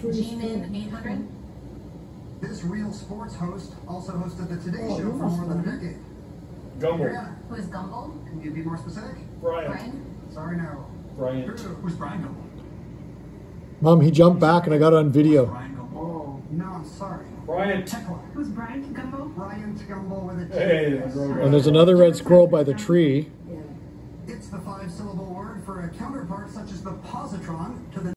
G-Man 800. This real sports host also hosted the Today Show for more than a decade. Gumbel. Who is Gumbel? Can you be more specific? Brian. Sorry, no. Brian. Who's Brian Gumbel? Mom, he jumped back and I got it on video. Brian Gumbel. Oh, no, I'm sorry. Brian. Who's Brian Gumbel? Brian Gumbel with a T. Hey, And there's another red squirrel by the tree. It's the 5-syllable word for a counterpart such as the positron